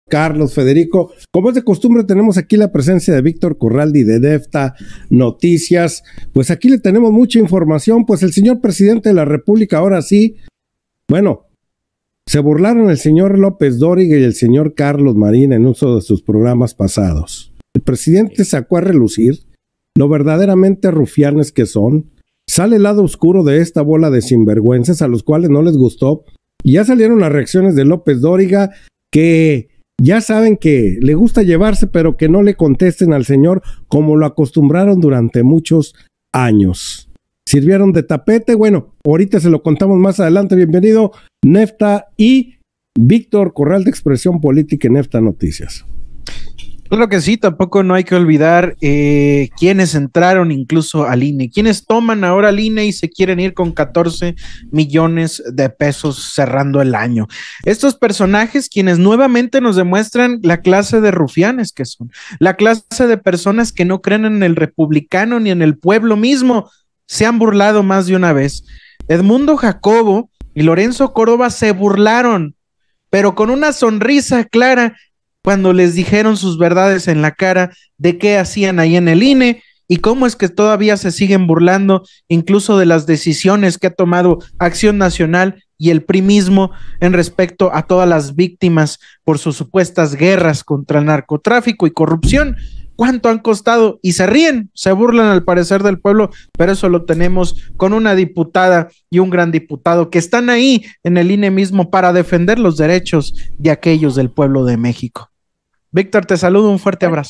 Carlos, Federico. Como es de costumbre, tenemos aquí la presencia de Víctor Corraldi de Nefta Noticias. Pues aquí le tenemos mucha información. Pues el señor presidente de la República, ahora sí, bueno, se burlaron el señor López Dóriga y el señor Carlos Marín en uso de sus programas pasados. El presidente sacó a relucir lo verdaderamente rufianes que son. Sale el lado oscuro de esta bola de sinvergüenzas a los cuales no les gustó. Y ya salieron las reacciones de López Dóriga, que ya saben que le gusta llevarse, pero que no le contesten al señor como lo acostumbraron durante muchos años. Sirvieron de tapete. Bueno, ahorita se lo contamos más adelante. Bienvenido, Nefta y Víctor Corral de Expresión Política en Nefta Noticias. Claro que sí, tampoco no hay que olvidar quienes entraron incluso al INE, quienes toman ahora al INE y se quieren ir con 14 millones de pesos cerrando el año. Estos personajes quienes nuevamente nos demuestran la clase de rufianes que son, la clase de personas que no creen en el republicano ni en el pueblo mismo, se han burlado más de una vez. Edmundo Jacobo y Lorenzo Córdoba se burlaron, pero con una sonrisa clara, cuando les dijeron sus verdades en la cara de qué hacían ahí en el INE y cómo es que todavía se siguen burlando incluso de las decisiones que ha tomado Acción Nacional y el PRI mismo en respecto a todas las víctimas por sus supuestas guerras contra el narcotráfico y corrupción. ¿Cuánto han costado? Y se ríen, se burlan al parecer del pueblo, pero eso lo tenemos con una diputada y un gran diputado que están ahí en el INE mismo para defender los derechos de aquellos del pueblo de México. Víctor, te saludo, un fuerte abrazo.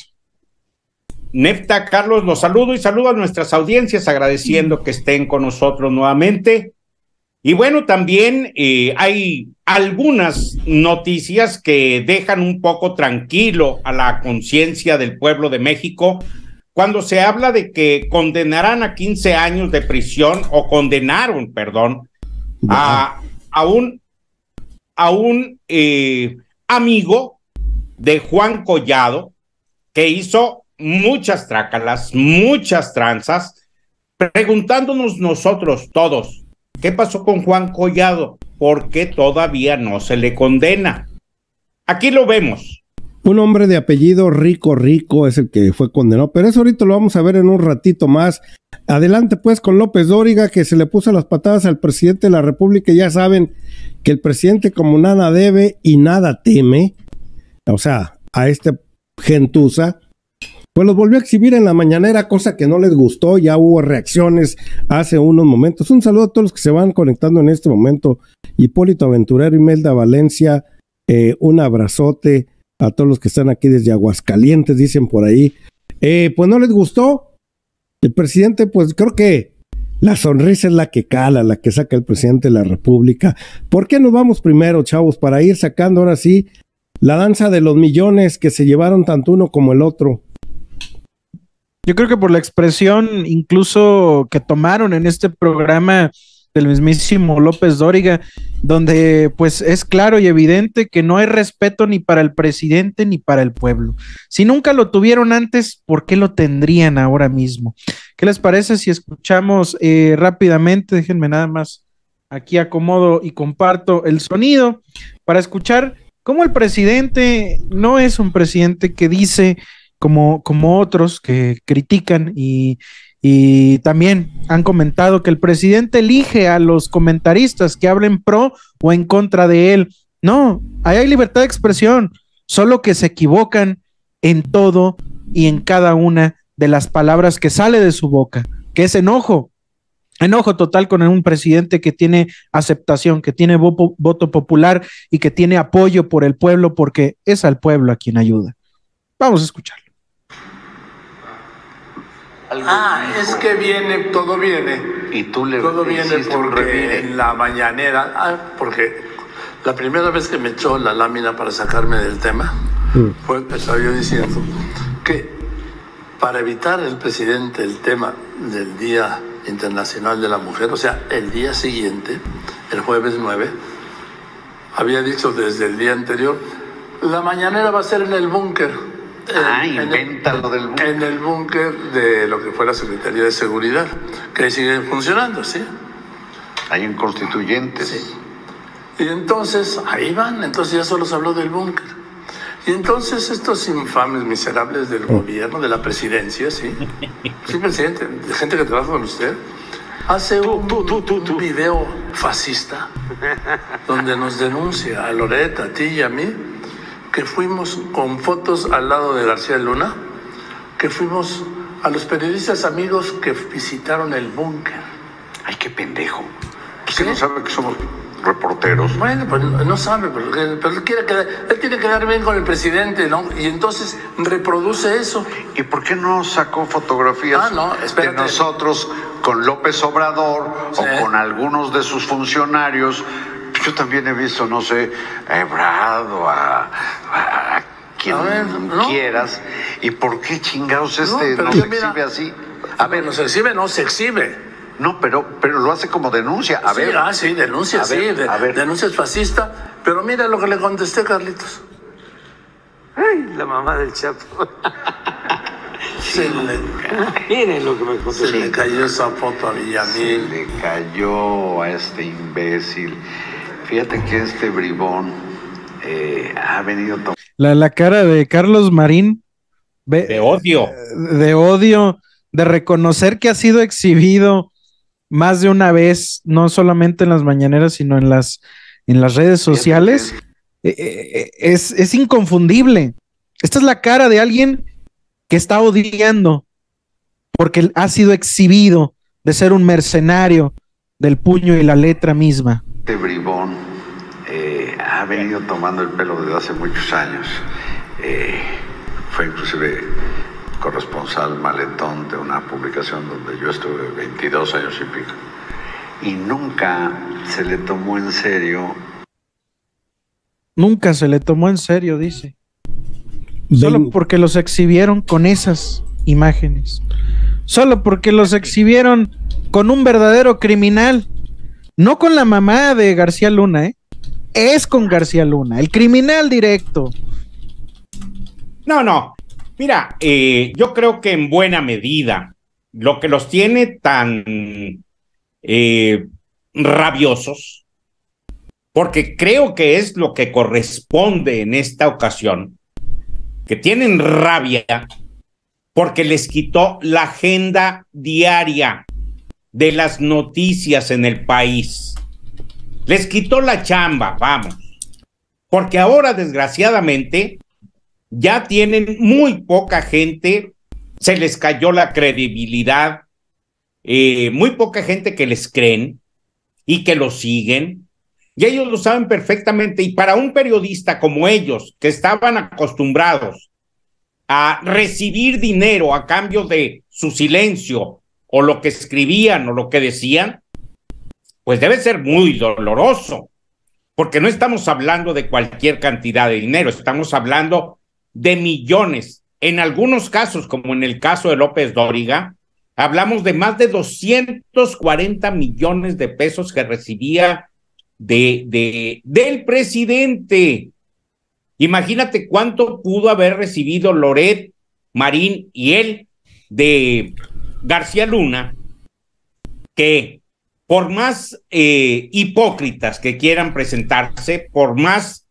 Nefta, Carlos, los saludo y saludo a nuestras audiencias, agradeciendo que estén con nosotros nuevamente. Y bueno, también hay algunas noticias que dejan un poco tranquilo a la conciencia del pueblo de México cuando se habla de que condenarán a 15 años de prisión, o condenaron, perdón, a un amigo de Juan Collado, que hizo muchas trácalas, muchas tranzas, preguntándonos nosotros todos, ¿qué pasó con Juan Collado? ¿Por qué todavía no se le condena? Aquí lo vemos. Un hombre de apellido Rico es el que fue condenado, pero eso ahorita lo vamos a ver en un ratito más. Adelante pues con López Dóriga, que se le puso las patadas al presidente de la República. Ya saben que el presidente, como nada debe y nada teme, o sea, a este gentuza, pues los volvió a exhibir en la mañanera, cosa que no les gustó. Ya hubo reacciones hace unos momentos. Un saludo a todos los que se van conectando en este momento. Hipólito Aventurero, Imelda Valencia, un abrazote a todos los que están aquí desde Aguascalientes, dicen por ahí. Pues no les gustó. El presidente, pues creo que la sonrisa es la que cala, la que saca el presidente de la República. ¿Por qué nos vamos primero, chavos? Para ir sacando ahora sí la danza de los millones que se llevaron tanto uno como el otro. Yo creo que por la expresión incluso que tomaron en este programa del mismísimo López Dóriga, donde pues es claro y evidente que no hay respeto ni para el presidente ni para el pueblo. Si nunca lo tuvieron antes, ¿por qué lo tendrían ahora mismo? ¿Qué les parece si escuchamos rápidamente? Déjenme nada más, aquí acomodo y comparto el sonido para escuchar cómo el presidente no es un presidente que dice como otros que critican y también han comentado que el presidente elige a los comentaristas que hablen pro o en contra de él. No, ahí hay libertad de expresión, solo que se equivocan en todo y en cada una de las palabras que sale de su boca, que es enojo total con un presidente que tiene aceptación, que tiene voto popular y que tiene apoyo por el pueblo, porque es al pueblo a quien ayuda. Vamos a escucharlo. Es que viene, todo viene. Y tú le todo viene porque en la mañanera, porque la primera vez que me echó la lámina para sacarme del tema, estaba yo diciendo que para evitar el presidente el tema del Día Internacional de la Mujer, o sea, el día siguiente, el jueves 9, había dicho desde el día anterior, la mañanera va a ser en el búnker. Invéntalo del búnker. En el búnker de lo que fue la Secretaría de Seguridad, que sigue funcionando, ¿sí? Ahí en Constituyentes. Sí. Y entonces, ahí van, entonces ya solo se habló del búnker. Y entonces estos infames miserables del gobierno, de la presidencia, sí, presidente, de gente que trabaja con usted, hace un video fascista donde nos denuncia a Loret, a ti y a mí, que fuimos con fotos al lado de García Luna, que fuimos a los periodistas amigos que visitaron el búnker. Ay, qué pendejo. Pues que no sabe que somos reporteros. Bueno, pues no sabe, pero él tiene que quedar bien con el presidente, ¿no? Y entonces reproduce eso. ¿Y por qué no sacó fotografías de nosotros con López Obrador o con algunos de sus funcionarios? Yo también he visto, no sé, a Ebrard o a quien quieras. ¿Y por qué chingados nos exhibe así? A ver, nos exhibe, no se exhibe. No, pero lo hace como denuncia. A ver. Sí, denuncia, denuncia es fascista. Pero mira lo que le contesté, Carlitos. Ay, la mamá del Chapo. Miren lo que me contestó. Se le cayó esa foto a Villamil. Se le cayó a este imbécil. Fíjate que este bribón ha venido... La cara de Carlos Marín. De odio. De odio, de reconocer que ha sido exhibido más de una vez, no solamente en las mañaneras, sino en las redes sociales, es inconfundible. Esta es la cara de alguien que está odiando porque ha sido exhibido de ser un mercenario del puño y la letra misma. Este bribón ha venido tomando el pelo desde hace muchos años. Fue inclusive corresponsal maletón de una publicación donde yo estuve 22 años y pico. Y nunca se le tomó en serio. Nunca se le tomó en serio, dice. Solo porque los exhibieron con esas imágenes. Solo porque los exhibieron con un verdadero criminal. No con la mamá de García Luna, es con García Luna, el criminal directo. No. Mira, yo creo que en buena medida lo que los tiene tan rabiosos, porque creo que es lo que corresponde en esta ocasión, que tienen rabia porque les quitó la agenda diaria de las noticias en el país. Les quitó la chamba, vamos, porque ahora desgraciadamente ya tienen muy poca gente, se les cayó la credibilidad, muy poca gente que les creen y que los siguen, y ellos lo saben perfectamente, y para un periodista como ellos, que estaban acostumbrados a recibir dinero a cambio de su silencio, o lo que escribían, o lo que decían, pues debe ser muy doloroso, porque no estamos hablando de cualquier cantidad de dinero, estamos hablando de millones. En algunos casos, como en el caso de López Dóriga, hablamos de más de 240 millones de pesos que recibía del presidente. Imagínate cuánto pudo haber recibido Loret, Marín y él de García Luna, que por más hipócritas que quieran presentarse, por más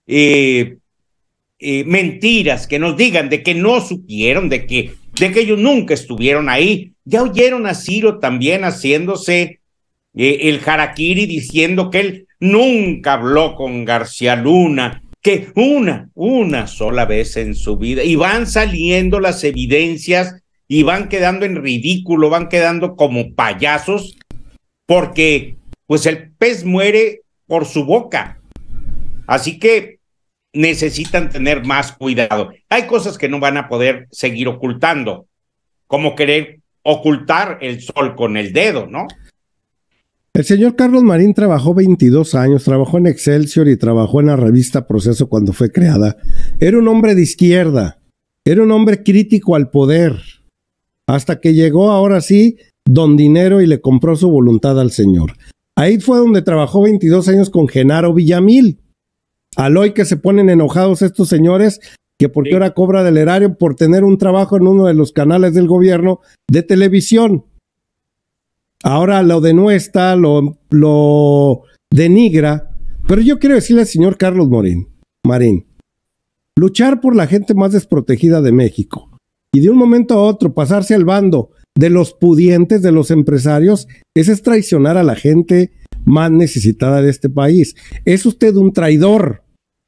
mentiras que nos digan de que no supieron, de que ellos nunca estuvieron ahí. Ya oyeron a Ciro también haciéndose el harakiri, diciendo que él nunca habló con García Luna, que una sola vez en su vida, y van saliendo las evidencias y van quedando en ridículo, van quedando como payasos, porque pues el pez muere por su boca. Así que necesitan tener más cuidado. Hay cosas que no van a poder seguir ocultando, como querer ocultar el sol con el dedo, ¿no? El señor Carlos Marín trabajó 22 años, trabajó en Excelsior y trabajó en la revista Proceso cuando fue creada. Era un hombre de izquierda, era un hombre crítico al poder, hasta que llegó ahora sí don Dinero y le compró su voluntad al señor. Ahí fue donde trabajó 22 años con Genaro Villamil. Al hoy que se ponen enojados estos señores, que porque ahora cobra del erario por tener un trabajo en uno de los canales del gobierno de televisión. Ahora lo denuestra, lo denigra, pero yo quiero decirle al señor Carlos Marín, luchar por la gente más desprotegida de México y de un momento a otro pasarse al bando de los pudientes, de los empresarios, ese es traicionar a la gente más necesitada de este país. Es usted un traidor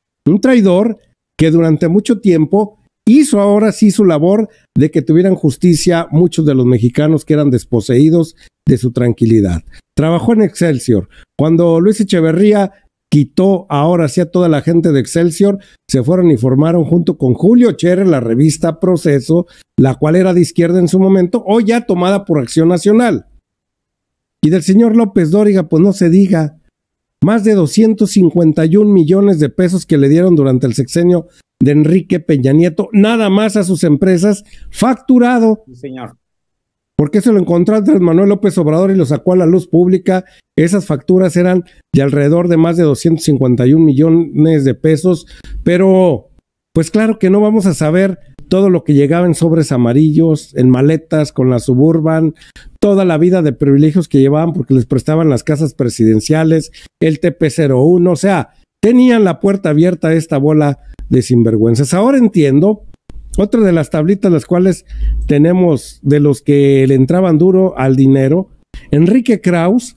que durante mucho tiempo hizo ahora sí su labor de que tuvieran justicia muchos de los mexicanos que eran desposeídos de su tranquilidad. Trabajó en Excelsior. Cuando Luis Echeverría quitó ahora sí a toda la gente de Excelsior, se fueron y formaron junto con Julio Scherer la revista Proceso, la cual era de izquierda en su momento, hoy ya tomada por Acción Nacional. Y del señor López Dóriga, pues no se diga, más de 251 millones de pesos que le dieron durante el sexenio de Enrique Peña Nieto, nada más a sus empresas, facturado. Sí, señor. Porque se lo encontró Andrés Manuel López Obrador y lo sacó a la luz pública. Esas facturas eran de alrededor de más de 251 millones de pesos, pero pues claro que no vamos a saber todo lo que llegaba en sobres amarillos, en maletas, con la Suburban, toda la vida de privilegios que llevaban porque les prestaban las casas presidenciales, el TP-01, o sea, tenían la puerta abierta a esta bola de sinvergüenzas. Ahora entiendo, otra de las tablitas las cuales tenemos de los que le entraban duro al dinero, Enrique Krauss,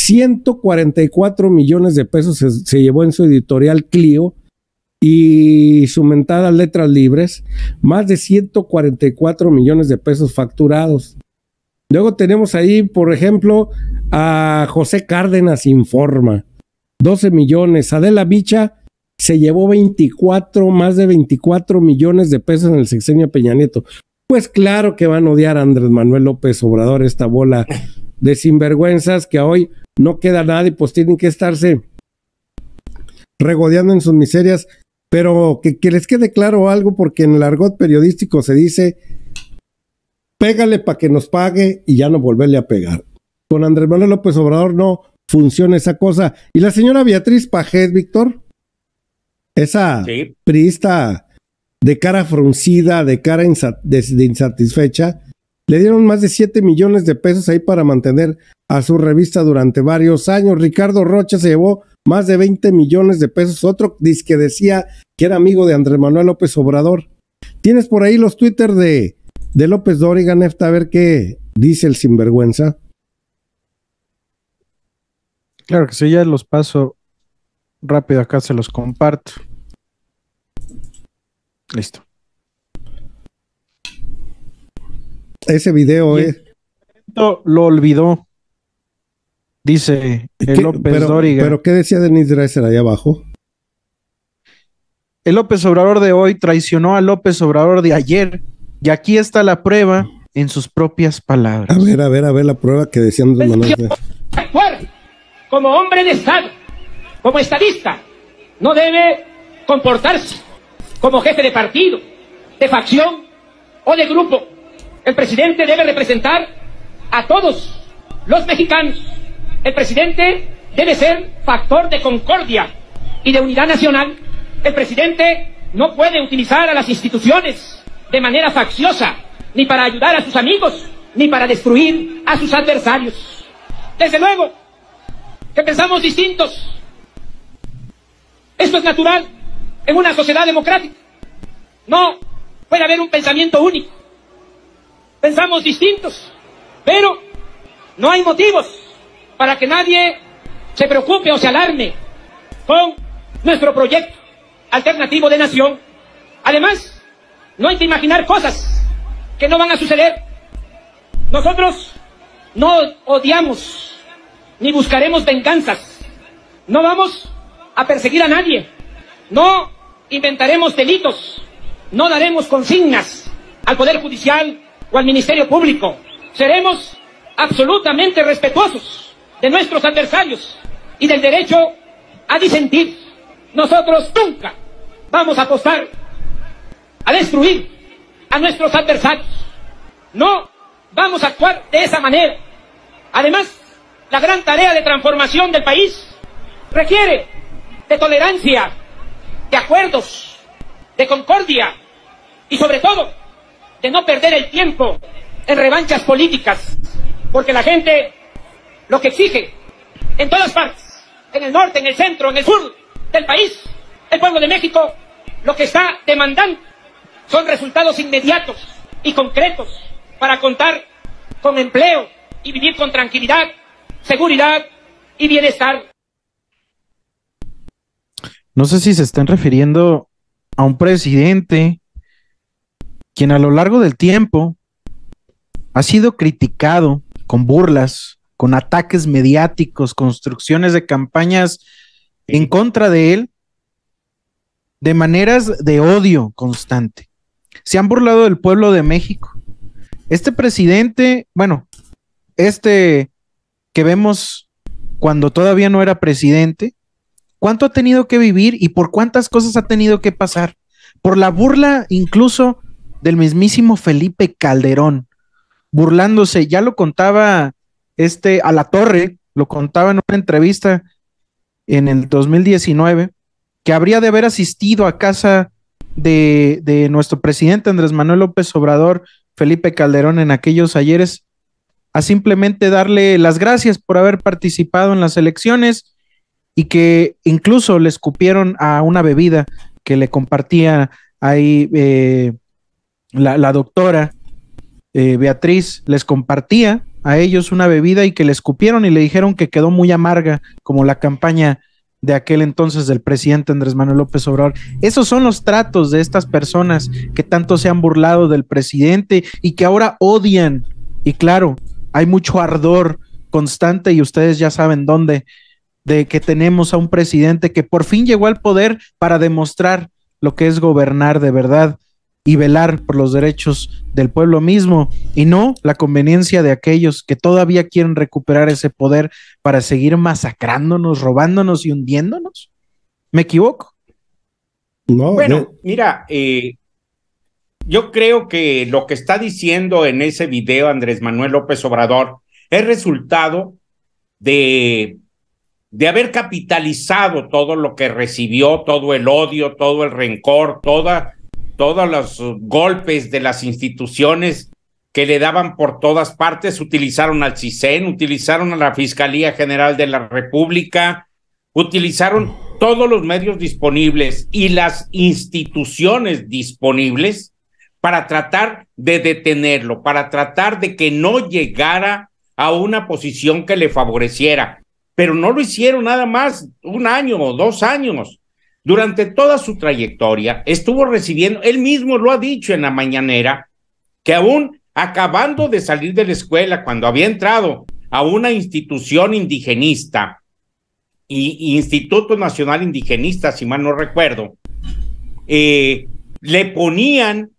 144 millones de pesos se llevó en su editorial Clio, y su mentada Letras Libres, más de 144 millones de pesos facturados. Luego tenemos ahí, por ejemplo, a José Cárdenas Informa, 12 millones. Adela Micha se llevó más de 24 millones de pesos en el sexenio Peña Nieto. Pues claro que van a odiar a Andrés Manuel López Obrador, esta bola de sinvergüenzas que hoy no queda nada y pues tienen que estarse regodeando en sus miserias. Pero que les quede claro algo, porque en el argot periodístico se dice, pégale para que nos pague y ya no volverle a pegar. Con Andrés Manuel López Obrador no funciona esa cosa. Y la señora Beatriz Pajet, Víctor, esa priista de cara fruncida, de cara de insatisfecha, le dieron más de 7 millones de pesos ahí para mantener a su revista durante varios años. Ricardo Rocha se llevó más de 20 millones de pesos. Otro que decía que era amigo de Andrés Manuel López Obrador. Tienes por ahí los Twitter de López Dóriga, Nefta, a ver qué dice el sinvergüenza. Claro que sí, ya los paso rápido, acá se los comparto. Listo. Ese video lo olvidó, dice el López Dóriga. ¿Pero qué decía Denise Dresser ahí abajo? El López Obrador de hoy traicionó al López Obrador de ayer, y aquí está la prueba en sus propias palabras. A ver la prueba que decían Andrés Manuel. Actuar como hombre de Estado, como estadista, no debe comportarse como jefe de partido, de facción o de grupo. El presidente debe representar a todos los mexicanos. El presidente debe ser factor de concordia y de unidad nacional. El presidente no puede utilizar a las instituciones de manera facciosa, ni para ayudar a sus amigos, ni para destruir a sus adversarios. Desde luego que pensamos distintos. Esto es natural en una sociedad democrática. No puede haber un pensamiento único. Pensamos distintos, pero no hay motivos para que nadie se preocupe o se alarme con nuestro proyecto alternativo de nación. Además, no hay que imaginar cosas que no van a suceder. Nosotros no odiamos ni buscaremos venganzas. No vamos a perseguir a nadie. No inventaremos delitos. No daremos consignas al Poder Judicial o al Ministerio Público. Seremos absolutamente respetuosos de nuestros adversarios y del derecho a disentir. Nosotros nunca vamos a apostar a destruir a nuestros adversarios. No vamos a actuar de esa manera. Además, la gran tarea de transformación del país requiere de tolerancia, de acuerdos, de concordia y sobre todo de no perder el tiempo en revanchas políticas, porque la gente lo que exige en todas partes, en el norte, en el centro, en el sur del país, el pueblo de México lo que está demandando son resultados inmediatos y concretos para contar con empleo y vivir con tranquilidad, seguridad y bienestar. No sé si se están refiriendo a un presidente quien a lo largo del tiempo ha sido criticado con burlas, con ataques mediáticos, construcciones de campañas en contra de él, de maneras de odio constante. Se han burlado del pueblo de México. Este presidente, bueno, que vemos cuando todavía no era presidente, ¿cuánto ha tenido que vivir y por cuántas cosas ha tenido que pasar? Por la burla incluso del mismísimo Felipe Calderón, burlándose, ya lo contaba Alatorre, lo contaba en una entrevista en el 2019, que habría de haber asistido a casa de nuestro presidente Andrés Manuel López Obrador, Felipe Calderón, en aquellos ayeres, a simplemente darle las gracias por haber participado en las elecciones, y que incluso le escupieron a una bebida que le compartía ahí la doctora Beatriz, les compartía a ellos una bebida y que le escupieron y le dijeron que quedó muy amarga, como la campaña de aquel entonces del presidente Andrés Manuel López Obrador. Esos son los tratos de estas personas que tanto se han burlado del presidente y que ahora odian. Y claro, hay mucho ardor constante, y ustedes ya saben dónde, de que tenemos a un presidente que por fin llegó al poder para demostrar lo que es gobernar de verdad y velar por los derechos del pueblo mismo, y no la conveniencia de aquellos que todavía quieren recuperar ese poder para seguir masacrándonos, robándonos y hundiéndonos. ¿Me equivoco? No, bueno, mira, yo creo que lo que está diciendo en ese video Andrés Manuel López Obrador es resultado de haber capitalizado todo lo que recibió, todo el odio, todo el rencor, todos los golpes de las instituciones que le daban por todas partes. Utilizaron al CISEN, utilizaron a la Fiscalía General de la República, utilizaron todos los medios disponibles y las instituciones disponibles para tratar de detenerlo, para tratar de que no llegara a una posición que le favoreciera. Pero no lo hicieron nada más 1 año o 2 años. Durante toda su trayectoria estuvo recibiendo, él mismo lo ha dicho en la mañanera, que aún acabando de salir de la escuela, cuando había entrado a una institución indigenista, Instituto Nacional Indigenista, si mal no recuerdo, le ponían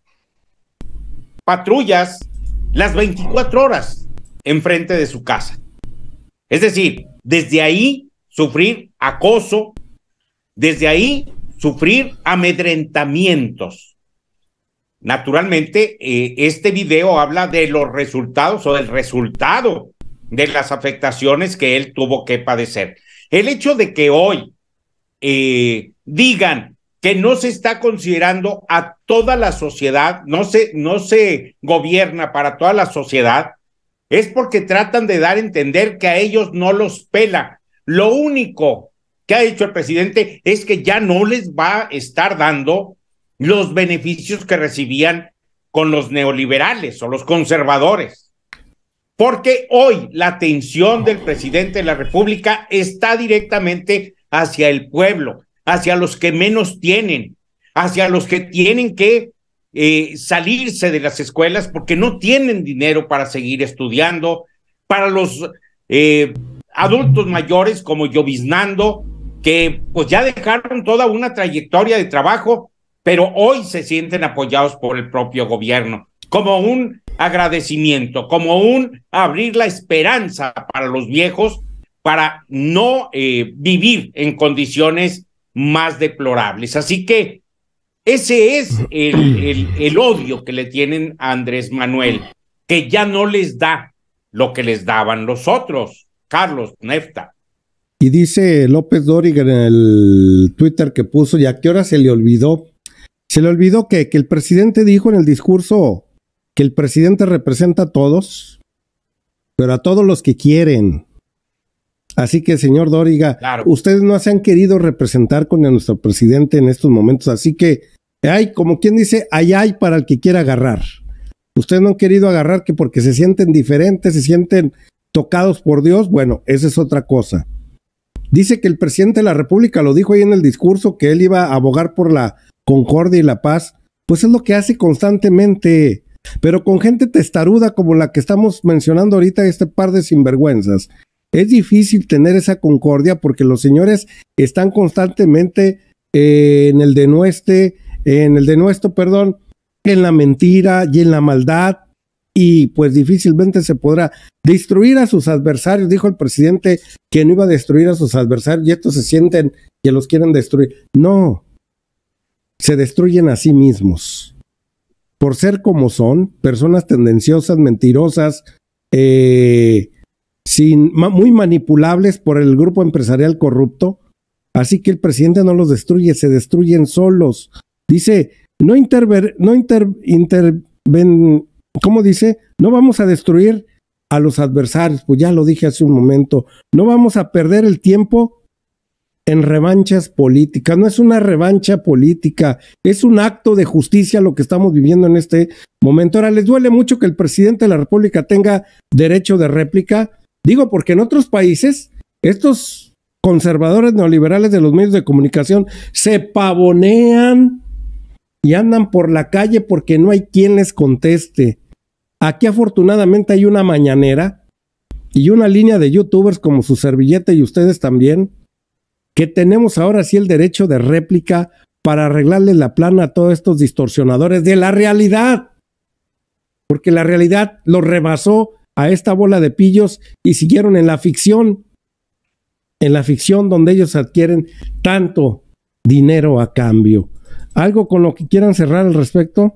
patrullas las 24 horas enfrente de su casa. Es decir, desde ahí sufrir acoso, desde ahí sufrir amedrentamientos. Naturalmente, este video habla de los resultados o del resultado de las afectaciones que él tuvo que padecer. El hecho de que hoy digan que no se está considerando a toda la sociedad, no se gobierna para toda la sociedad, es porque tratan de dar a entender que a ellos no los pela. Lo único que ha hecho el presidente es que ya no les va a estar dando los beneficios que recibían con los neoliberales o los conservadores. Porque hoy la atención del presidente de la República está directamente hacia el pueblo, hacia los que menos tienen, hacia los que tienen que salirse de las escuelas porque no tienen dinero para seguir estudiando, para los adultos mayores como Lloviznando, que pues ya dejaron toda una trayectoria de trabajo, pero hoy se sienten apoyados por el propio gobierno, como un agradecimiento, como un abrir la esperanza para los viejos, para no vivir en condiciones más deplorables. Así que ese es el odio que le tienen a Andrés Manuel, que ya no les da lo que les daban los otros. Carlos, Nefta. Y dice López Dóriga en el Twitter que puso, ¿y a qué hora se le olvidó? Se le olvidó que el presidente dijo en el discurso que el presidente representa a todos, pero a todos los que quieren. Así que, señor Dóriga, Claro. ustedes no se han querido representar con nuestro presidente en estos momentos, así que hay, como quien dice, hay para el que quiera agarrar. Ustedes no han querido agarrar que porque se sienten diferentes, se sienten tocados por Dios. Bueno, esa es otra cosa. Dice que el presidente de la República lo dijo ahí en el discurso, que él iba a abogar por la concordia y la paz. Pues es lo que hace constantemente, pero con gente testaruda como la que estamos mencionando ahorita, este par de sinvergüenzas. Es difícil tener esa concordia porque los señores están constantemente en el denuesto, en la mentira y en la maldad, y pues difícilmente se podrá destruir a sus adversarios. Dijo el presidente que no iba a destruir a sus adversarios y estos se sienten que los quieren destruir. No, se destruyen a sí mismos por ser como son, personas tendenciosas, mentirosas, muy manipulables por el grupo empresarial corrupto. Así que el presidente no los destruye, se destruyen solos. Dice, ¿cómo dice? No vamos a destruir a los adversarios, pues ya lo dije hace un momento. No vamos a perder el tiempo en revanchas políticas. No es una revancha política, es un acto de justicia lo que estamos viviendo en este momento. Ahora, ¿les duele mucho que el presidente de la República tenga derecho de réplica? Digo, porque en otros países, estos conservadores neoliberales de los medios de comunicación se pavonean y andan por la calle porque no hay quien les conteste. Aquí afortunadamente hay una mañanera y una línea de youtubers como su servilleta y ustedes también, que tenemos ahora sí el derecho de réplica para arreglarle la plana a todos estos distorsionadores de la realidad, porque la realidad los rebasó a esta bola de pillos y siguieron en la ficción donde ellos adquieren tanto dinero a cambio. ¿Algo con lo que quieran cerrar al respecto?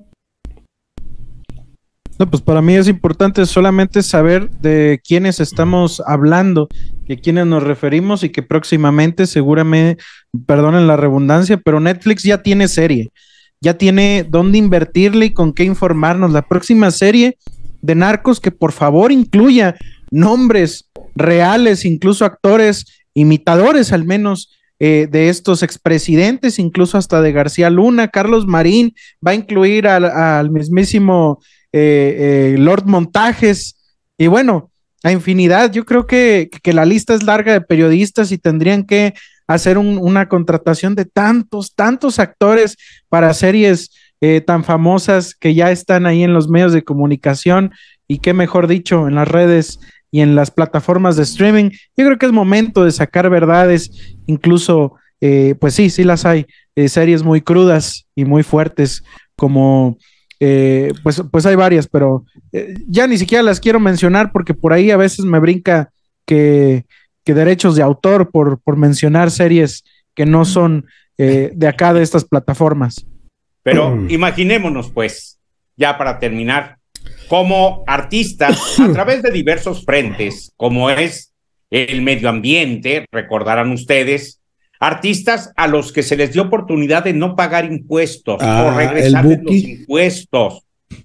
No, pues para mí es importante solamente saber de quiénes estamos hablando, de quiénes nos referimos y que próximamente, seguramente, perdonen la redundancia, pero Netflix ya tiene serie, ya tiene dónde invertirle y con qué informarnos. La próxima serie de Narcos, que por favor incluya nombres reales, incluso actores, imitadores al menos, de estos expresidentes, incluso hasta de García Luna. Carlos Marín va a incluir al mismísimo Lord Montajes, y bueno, a infinidad. Yo creo que la lista es larga de periodistas y tendrían que hacer una contratación de tantos actores para series tan famosas que ya están ahí en los medios de comunicación, y qué mejor dicho, en las redes y en las plataformas de streaming. Yo creo que es momento de sacar verdades, incluso, pues sí las hay, series muy crudas y muy fuertes, como, pues hay varias, pero ya ni siquiera las quiero mencionar porque por ahí a veces me brinca que derechos de autor por mencionar series que no son de acá, de estas plataformas. Pero imaginémonos, pues, ya para terminar, como artistas a través de diversos frentes, como es el medio ambiente, recordarán ustedes, artistas a los que se les dio oportunidad de no pagar impuestos o regresarles los impuestos.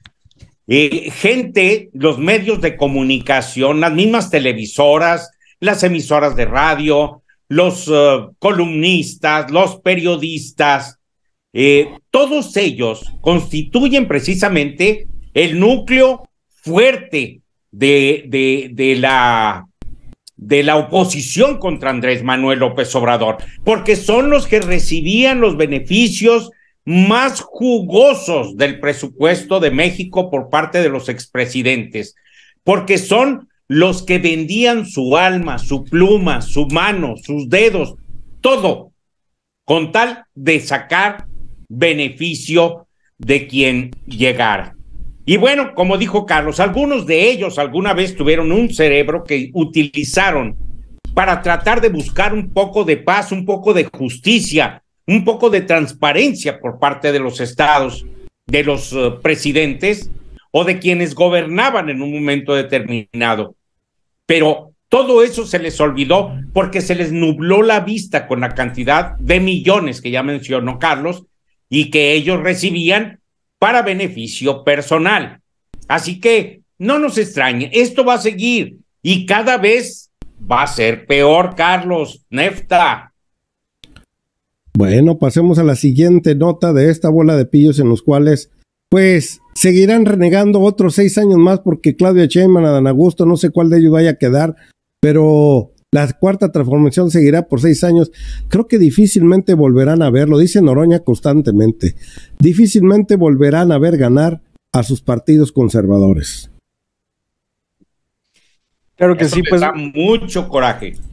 Gente, los medios de comunicación, las mismas televisoras, las emisoras de radio, los columnistas, los periodistas, todos ellos constituyen precisamente el núcleo fuerte de la oposición contra Andrés Manuel López Obrador, porque son los que recibían los beneficios más jugosos del presupuesto de México por parte de los expresidentes, porque son los que vendían su alma, su pluma, su mano, sus dedos, todo, con tal de sacar beneficio de quien llegara. Y bueno, como dijo Carlos, algunos de ellos alguna vez tuvieron un cerebro que utilizaron para tratar de buscar un poco de paz, un poco de justicia, un poco de transparencia por parte de los estados, de los presidentes o de quienes gobernaban en un momento determinado. Pero todo eso se les olvidó porque se les nubló la vista con la cantidad de millones que ya mencionó Carlos y que ellos recibían para beneficio personal. Así que no nos extrañe, esto va a seguir y cada vez va a ser peor, Carlos. Nefta. Bueno, pasemos a la siguiente nota de esta bola de pillos en los cuales, pues, seguirán renegando otros 6 años más porque Claudia Sheinbaum, Adán Augusto, no sé cuál de ellos vaya a quedar, pero la cuarta transformación seguirá por 6 años. Creo que difícilmente volverán a verlo, dice Noroña constantemente, difícilmente volverán a ver ganar a sus partidos conservadores. Claro que Eso sí, les pues da mucho coraje.